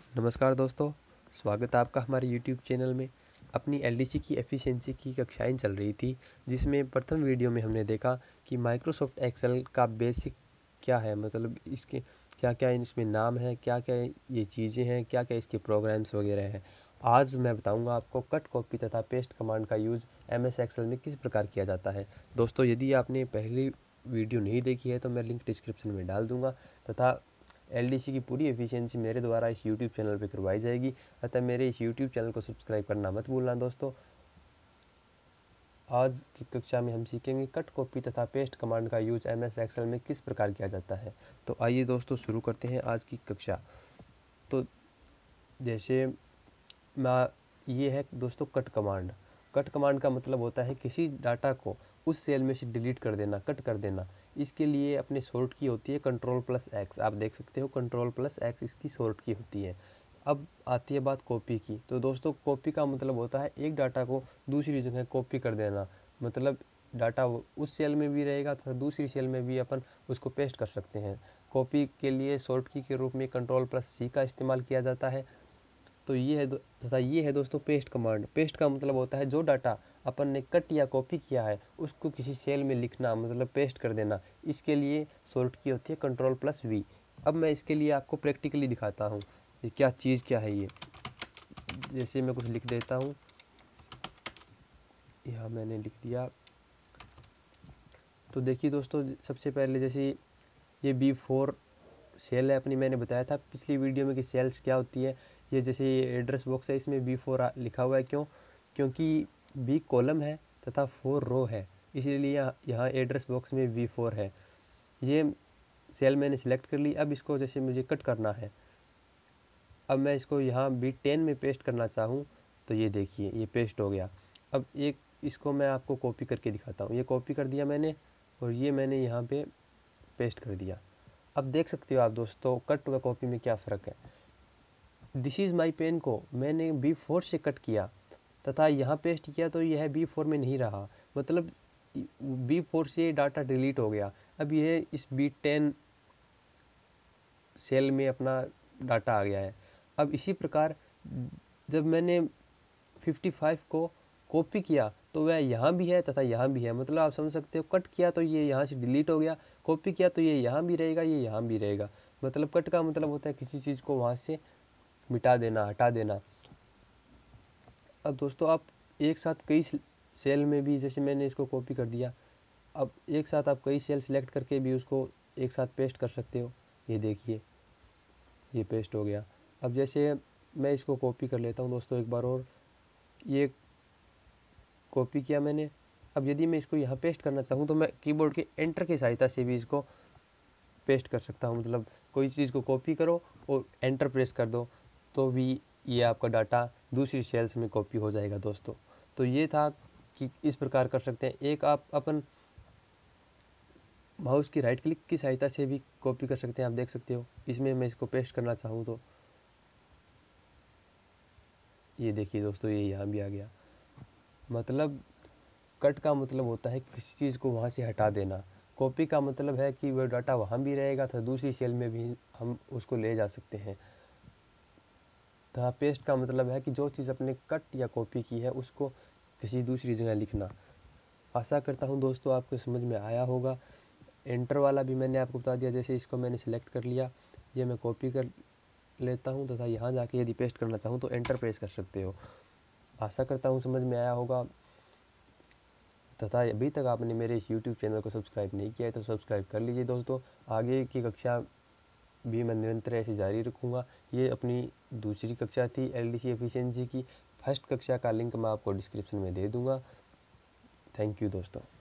नमस्कार दोस्तों, स्वागत है आपका हमारे YouTube चैनल में। अपनी एलडीसी की एफिशिएंसी की कक्षाएं चल रही थी, जिसमें प्रथम वीडियो में हमने देखा कि माइक्रोसॉफ्ट एक्सेल का बेसिक क्या है, मतलब इसके क्या क्या इसमें नाम है, क्या क्या ये चीज़ें हैं, क्या क्या इसके प्रोग्राम्स वगैरह हैं। आज मैं बताऊंगा आपको कट, कॉपी तथा पेस्ट कमांड का यूज़ MS एक्सेल में किस प्रकार किया जाता है। दोस्तों, यदि आपने पहली वीडियो नहीं देखी है तो मैं लिंक डिस्क्रिप्शन में डाल दूँगा तथा एलडीसी की पूरी एफिशिएंसी मेरे द्वारा इस यूट्यूब चैनल पर करवाई जाएगी। अतः मेरे इस यूट्यूब चैनल को सब्सक्राइब करना मत भूलना दोस्तों। आज की कक्षा में हम सीखेंगे कट, कॉपी तथा पेस्ट कमांड का यूज MS एक्सेल में किस प्रकार किया जाता है। तो आइए दोस्तों शुरू करते हैं आज की कक्षा। तो जैसे मैं ये है दोस्तों कट कमांड। कट कमांड का मतलब होता है किसी डाटा को उस सेल में से डिलीट कर देना, कट कर देना। इसके लिए अपनी शॉर्ट की होती है Ctrl+X। आप देख सकते हो Ctrl+X इसकी शॉर्ट की होती है। अब आती है बात कॉपी की। तो दोस्तों कॉपी का मतलब होता है एक डाटा को दूसरी जगह कॉपी कर देना। मतलब डाटा उस सेल में भी रहेगा तथा दूसरी सेल में भी अपन उसको पेस्ट कर सकते हैं। कॉपी के लिए शॉर्ट की के रूप में Ctrl+C का इस्तेमाल किया जाता है। तो ये है तथा ये है दोस्तों पेस्ट कमांड। पेस्ट का मतलब होता है जो डाटा अपन ने कट या कॉपी किया है उसको किसी सेल में लिखना, मतलब पेस्ट कर देना। इसके लिए शॉर्ट की होती है Ctrl+V। अब मैं इसके लिए आपको प्रैक्टिकली दिखाता हूँ ये क्या चीज़ क्या है। ये जैसे मैं कुछ लिख देता हूँ, यहाँ मैंने लिख दिया। तो देखिए दोस्तों, सबसे पहले जैसे ये B4 सेल है अपनी, मैंने बताया था पिछली वीडियो में कि सेल्स क्या होती है। ये जैसे ये एड्रेस बॉक्स है, इसमें B4 लिखा हुआ है। क्योंकि B कॉलम है तथा 4 रो है, इसीलिए यहाँ एड्रेस बॉक्स में B4 है। ये सेल मैंने सिलेक्ट कर ली। अब इसको जैसे मुझे कट करना है, अब मैं इसको यहाँ B10 में पेस्ट करना चाहूँ तो ये देखिए ये पेस्ट हो गया। अब एक इसको मैं आपको कॉपी करके दिखाता हूँ। ये कॉपी कर दिया मैंने और ये मैंने यहाँ पे पेस्ट कर दिया। अब देख सकते हो आप दोस्तों कट व कॉपी में क्या फ़र्क है। दिस इज़ माई पेन को मैंने B4 से कट किया तथा यहाँ पेस्ट किया तो यह B4 में नहीं रहा, मतलब B4 से डाटा डिलीट हो गया। अब यह इस B10 सेल में अपना डाटा आ गया है। अब इसी प्रकार जब मैंने 55 को कॉपी किया तो वह यहाँ भी है तथा यहाँ भी है, मतलब आप समझ सकते हो कट किया तो ये यहाँ से डिलीट हो गया, कॉपी किया तो ये यहाँ भी रहेगा, ये यहाँ भी रहेगा। मतलब कट का मतलब होता है किसी चीज़ को वहाँ से मिटा देना, हटा देना। अब दोस्तों आप एक साथ कई सेल में भी, जैसे मैंने इसको कॉपी कर दिया, अब एक साथ आप कई सेल सिलेक्ट करके भी उसको एक साथ पेस्ट कर सकते हो। ये देखिए ये पेस्ट हो गया। अब जैसे मैं इसको कॉपी कर लेता हूँ दोस्तों एक बार और, ये कॉपी किया मैंने। अब यदि मैं इसको यहाँ पेस्ट करना चाहूँ तो मैं कीबोर्ड के एंटर की सहायता से भी इसको पेस्ट कर सकता हूँ। मतलब कोई चीज़ को कॉपी करो और एंटर प्रेस कर दो तो भी ये आपका डाटा दूसरी सेल्स में कॉपी हो जाएगा दोस्तों। तो ये था कि इस प्रकार कर सकते हैं। एक आप अपन माउस की राइट क्लिक की सहायता से भी कॉपी कर सकते हैं। आप देख सकते हो इसमें मैं इसको पेस्ट करना चाहूँ तो ये देखिए दोस्तों ये यहाँ भी आ गया। मतलब कट का मतलब होता है किसी चीज़ को वहाँ से हटा देना। कॉपी का मतलब है कि वह डाटा वहाँ भी रहेगा तो दूसरी सेल में भी हम उसको ले जा सकते हैं। तथा पेस्ट का मतलब है कि जो चीज़ अपने कट या कॉपी की है उसको किसी दूसरी जगह लिखना। आशा करता हूँ दोस्तों आपको समझ में आया होगा। एंटर वाला भी मैंने आपको बता दिया। जैसे इसको मैंने सिलेक्ट कर लिया, ये मैं कॉपी कर लेता हूँ तथा यहाँ जाके यदि पेस्ट करना चाहूँ तो एंटर प्रेस कर सकते हो। आशा करता हूँ समझ में आया होगा। तथा अभी तक आपने मेरे इस यूट्यूब चैनल को सब्सक्राइब नहीं किया है तो सब्सक्राइब कर लीजिए दोस्तों। आगे की कक्षा भी मैं निरंतर ऐसे जारी रखूँगा। ये अपनी दूसरी कक्षा थी एलडीसी एफिशिएंसी की। फर्स्ट कक्षा का लिंक मैं आपको डिस्क्रिप्शन में दे दूँगा। थैंक यू दोस्तों।